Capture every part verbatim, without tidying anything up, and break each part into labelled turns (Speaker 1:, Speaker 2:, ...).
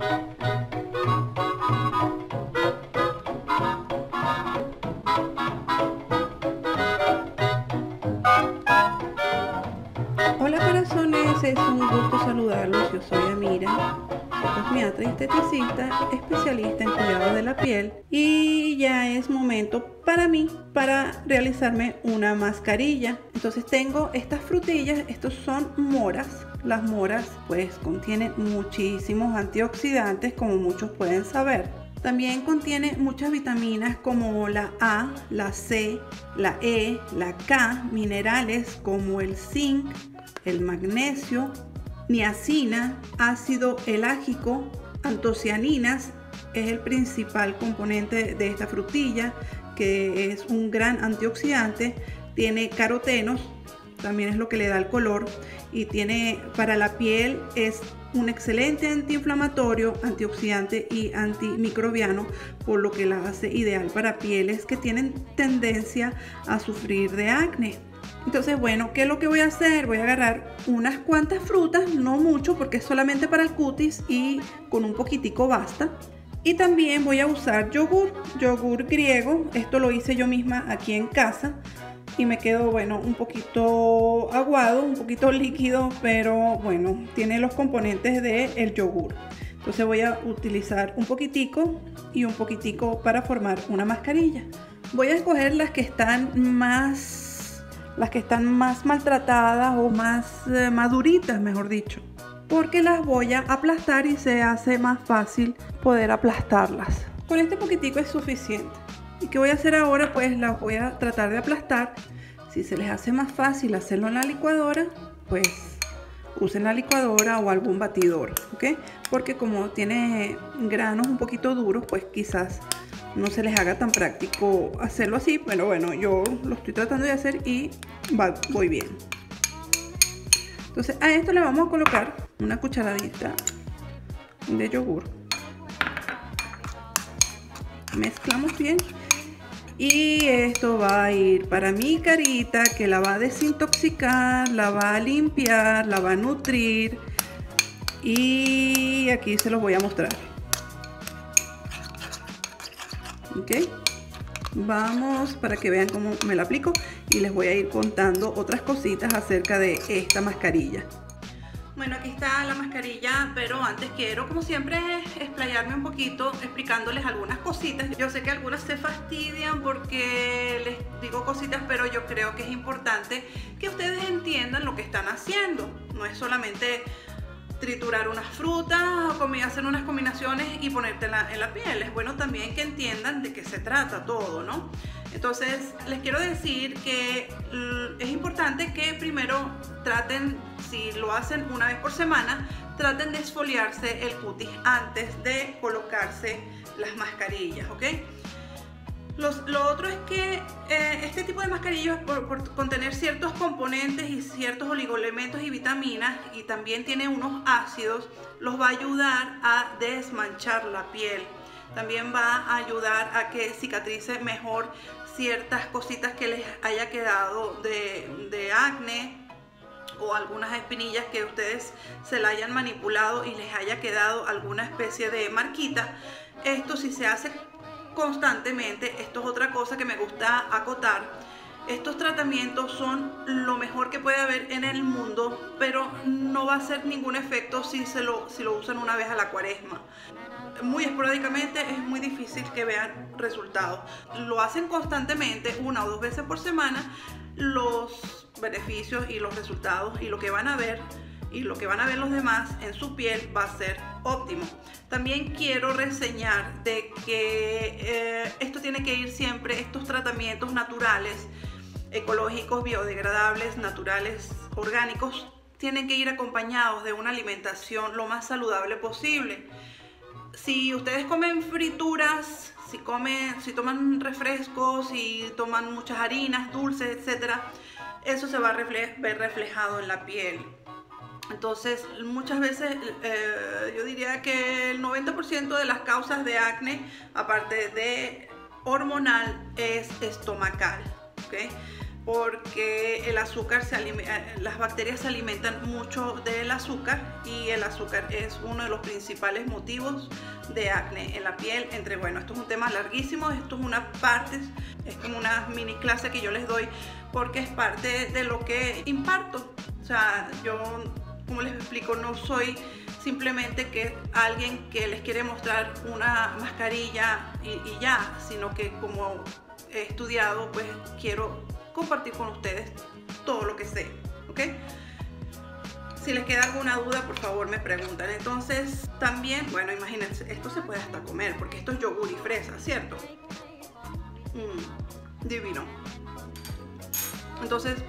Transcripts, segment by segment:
Speaker 1: Hola corazones, es un gusto saludarlos. Yo soy Amira, soy cosmiatra y esteticista, especialista en cuidado de la piel, y ya es momento para mí para realizarme una mascarilla. Entonces tengo estas frutillas, estos son moras. Las moras pues contienen muchísimos antioxidantes, como muchos pueden saber. También contiene muchas vitaminas como la A, la C, la E, la K, minerales como el zinc, el magnesio, niacina, ácido elágico, antocianinas. Es el principal componente de esta frutilla, que es un gran antioxidante. Tiene carotenos, también es lo que le da el color, y tiene para la piel es un excelente antiinflamatorio, antioxidante y antimicrobiano, por lo que la hace ideal para pieles que tienen tendencia a sufrir de acné. Entonces, bueno, ¿qué es lo que voy a hacer? Voy a agarrar unas cuantas frutas, no mucho porque es solamente para el cutis y con un poquitico basta. Y también voy a usar yogur, yogur griego. Esto lo hice yo misma aquí en casa y me quedó, bueno, un poquito aguado, un poquito líquido, pero bueno, tiene los componentes del yogur. Entonces voy a utilizar un poquitico y un poquitico para formar una mascarilla. Voy a escoger las que están más las que están más maltratadas o más eh, maduritas, mejor dicho, porque las voy a aplastar y se hace más fácil poder aplastarlas. Con este poquitico es suficiente. ¿Y qué voy a hacer ahora? Pues las voy a tratar de aplastar. Si se les hace más fácil hacerlo en la licuadora, pues usen la licuadora o algún batidor, ¿ok? Porque como tiene granos un poquito duros, pues quizás no se les haga tan práctico hacerlo así, pero bueno, yo lo estoy tratando de hacer y va, voy bien. Entonces a esto le vamos a colocar una cucharadita de yogur. Mezclamos bien y esto va a ir para mi carita, que la va a desintoxicar, la va a limpiar, la va a nutrir, y aquí se los voy a mostrar. Ok, vamos para que vean cómo me la aplico y les voy a ir contando otras cositas acerca de esta mascarilla. Bueno, aquí está la mascarilla, pero antes quiero, como siempre, explayarme un poquito explicándoles algunas cositas. Yo sé que algunas se fastidian porque les digo cositas, pero yo creo que es importante que ustedes entiendan lo que están haciendo. No es solamente triturar unas frutas o hacer unas combinaciones y ponértela en la piel. Es bueno también que entiendan de qué se trata todo, ¿no? Entonces les quiero decir que es importante que primero traten, si lo hacen una vez por semana, traten de exfoliarse el cutis antes de colocarse las mascarillas, ¿ok? Los, lo otro es que eh, este tipo de mascarillas, por, por contener ciertos componentes y ciertos oligoelementos y vitaminas, y también tiene unos ácidos, los va a ayudar a desmanchar la piel. También va a ayudar a que cicatrice mejor ciertas cositas que les haya quedado de, de acné, o algunas espinillas que ustedes se la hayan manipulado y les haya quedado alguna especie de marquita. Esto, si se hace constantemente, esto es otra cosa que me gusta acotar, estos tratamientos son lo mejor que puede haber en el mundo, pero no va a hacer ningún efecto si, se lo, si lo usan una vez a la cuaresma. Muy esporádicamente es muy difícil que vean resultados. Lo hacen constantemente, una o dos veces por semana, los beneficios y los resultados y lo que van a ver y lo que van a ver los demás en su piel va a ser óptimo. También quiero reseñar de que eh, esto tiene que ir siempre, estos tratamientos naturales, ecológicos, biodegradables, naturales, orgánicos, tienen que ir acompañados de una alimentación lo más saludable posible. Si ustedes comen frituras, si comen, si toman refrescos, si toman muchas harinas, dulces, etcétera, eso se va a refle- ver reflejado en la piel. Entonces, muchas veces eh, yo diría que el noventa por ciento de las causas de acné, aparte de hormonal, es estomacal, ¿okay? porque el azúcar se las bacterias se alimentan mucho del azúcar y el azúcar es uno de los principales motivos de acné en la piel. Entre bueno, esto es un tema larguísimo, esto es una parte, es como una mini clase que yo les doy porque es parte de lo que imparto. O sea, yo, como les explico, no soy simplemente que alguien que les quiere mostrar una mascarilla y, y ya, sino que como he estudiado, pues quiero compartir con ustedes todo lo que sé, ¿ok? Si les queda alguna duda, por favor me preguntan. Entonces, también, bueno, imagínense, esto se puede hasta comer, porque esto es yogur y fresa, ¿cierto? Mm, divino. Entonces,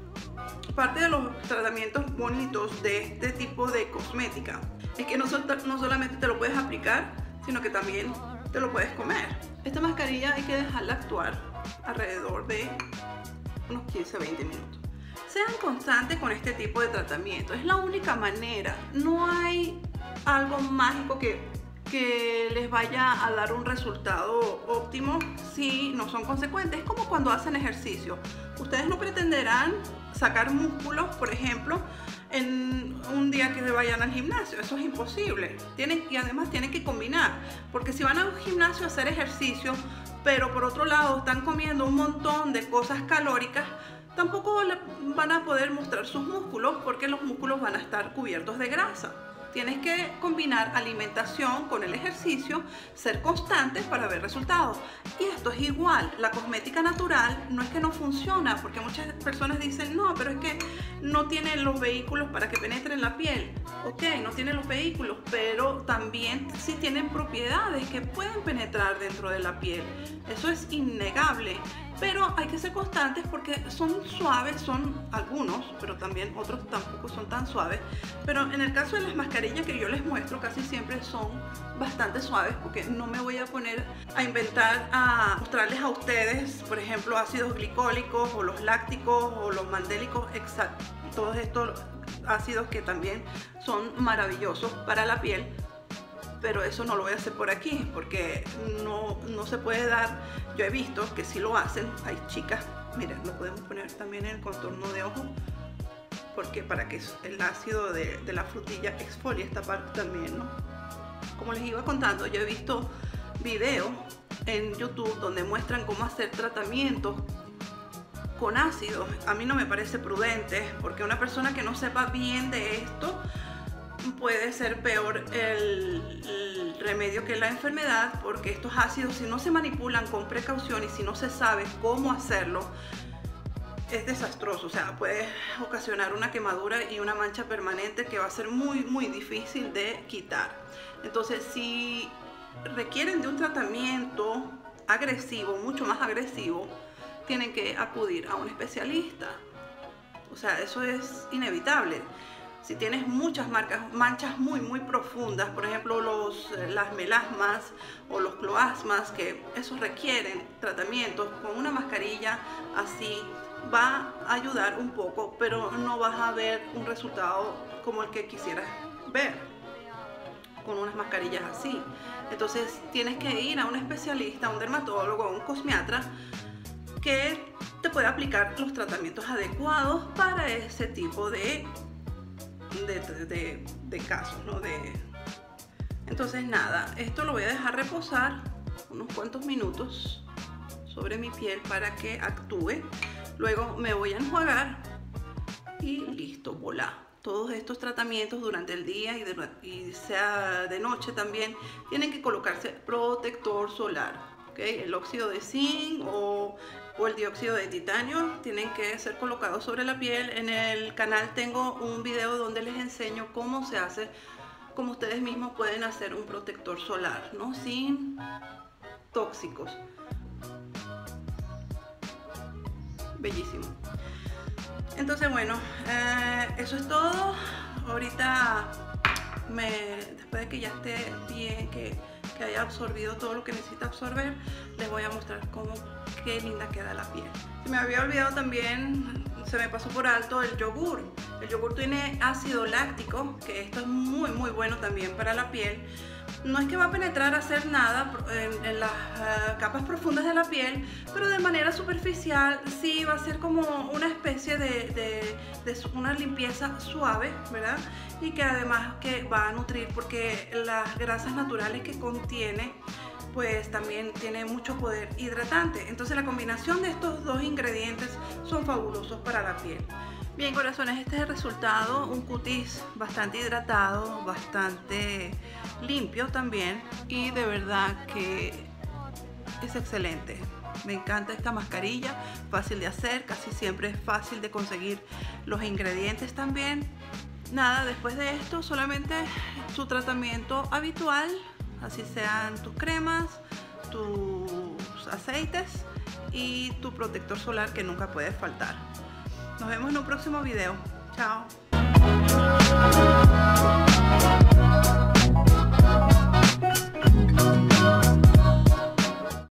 Speaker 1: parte de los tratamientos bonitos de este tipo de cosmética es que no, sol no solamente te lo puedes aplicar, sino que también te lo puedes comer. Esta mascarilla hay que dejarla actuar alrededor de unos quince a veinte minutos. Sean constantes con este tipo de tratamiento, es la única manera. No hay algo mágico que, que les vaya a dar un resultado óptimo si no son consecuentes. Es como cuando hacen ejercicio. Ustedes no pretenderán sacar músculos, por ejemplo, en un día que vayan al gimnasio. Eso es imposible. Tienen, y además tienen que combinar, porque si van a un gimnasio a hacer ejercicio, pero por otro lado están comiendo un montón de cosas calóricas, tampoco van a poder mostrar sus músculos, porque los músculos van a estar cubiertos de grasa. Tienes que combinar alimentación con el ejercicio, ser constantes para ver resultados. Y esto es igual, la cosmética natural no es que no funciona, porque muchas personas dicen, no, pero es que no tiene los vehículos para que penetre en la piel. Ok, no tiene los vehículos, pero también sí tienen propiedades que pueden penetrar dentro de la piel. Eso es innegable. Pero hay que ser constantes porque son suaves, son algunos, pero también otros tampoco son tan suaves. Pero en el caso de las mascarillas que yo les muestro, casi siempre son bastante suaves, porque no me voy a poner a inventar, a mostrarles a ustedes, por ejemplo, ácidos glicólicos o los lácticos o los mandélicos, exacto, todos estos ácidos que también son maravillosos para la piel. Pero eso no lo voy a hacer por aquí porque no, no se puede dar. Yo he visto que sí lo hacen, hay chicas, miren, lo podemos poner también en el contorno de ojo, porque para que el ácido de, de la frutilla exfolie esta parte también, ¿no? Como les iba contando, yo he visto videos en YouTube donde muestran cómo hacer tratamientos con ácidos. A mí no me parece prudente, porque una persona que no sepa bien de esto, puede ser peor el, el remedio que la enfermedad, porque estos ácidos, si no se manipulan con precaución y si no se sabe cómo hacerlo, es desastroso. O sea, puede ocasionar una quemadura y una mancha permanente que va a ser muy muy difícil de quitar. Entonces, si requieren de un tratamiento agresivo, mucho más agresivo, tienen que acudir a un especialista. O sea, eso es inevitable. Si tienes muchas marcas, manchas muy muy profundas, por ejemplo los, las melasmas o los cloasmas, que esos requieren tratamientos, con una mascarilla así va a ayudar un poco, pero no vas a ver un resultado como el que quisieras ver con unas mascarillas así. Entonces tienes que ir a un especialista, a un dermatólogo, a un cosmiatra, que te pueda aplicar los tratamientos adecuados para ese tipo de De, de, de casos, ¿no? De... Entonces nada, esto lo voy a dejar reposar unos cuantos minutos sobre mi piel para que actúe. Luego me voy a enjuagar y listo, volá. Todos estos tratamientos durante el día y, de, y sea de noche también tienen que colocarse protector solar, ¿okay? El óxido de zinc o o el dióxido de titanio tienen que ser colocados sobre la piel. En el canal tengo un video donde les enseño cómo se hace, cómo ustedes mismos pueden hacer un protector solar, ¿no? Sin tóxicos. Bellísimo. Entonces, bueno, eh, eso es todo. Ahorita, me, después de que ya esté bien, que, que haya absorbido todo lo que necesita absorber, les voy a mostrar cómo, qué linda queda la piel. Se me había olvidado también, se me pasó por alto el yogur. El yogur tiene ácido láctico, que esto es muy muy bueno también para la piel. No es que va a penetrar a hacer nada en, en las uh, capas profundas de la piel, pero de manera superficial sí va a ser como una especie de, de, de una limpieza suave, ¿verdad? Y que además que va a nutrir, porque las grasas naturales que contiene pues también tiene mucho poder hidratante. Entonces la combinación de estos dos ingredientes son fabulosos para la piel. Bien, corazones, este es el resultado, un cutis bastante hidratado, bastante limpio también, y de verdad que es excelente. Me encanta esta mascarilla, fácil de hacer, casi siempre es fácil de conseguir los ingredientes también. Nada, después de esto solamente su tratamiento habitual, así sean tus cremas, tus aceites y tu protector solar que nunca puede faltar. Nos vemos en un próximo video. Chao.